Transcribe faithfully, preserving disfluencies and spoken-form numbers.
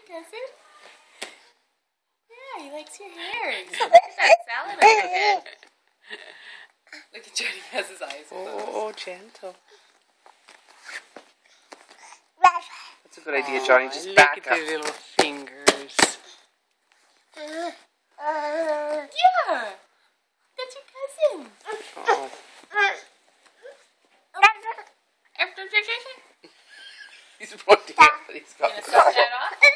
cousin? Yeah, he likes your hair. Look at that salad on his head. Look at Johnny has his eyes closed. Oh, gentle. That's a good idea, Johnny. Just look back at up. the little fingers. Yeah! That's your cousin. Oh. After the He's pointing at it, but he's got Gonna suck that off?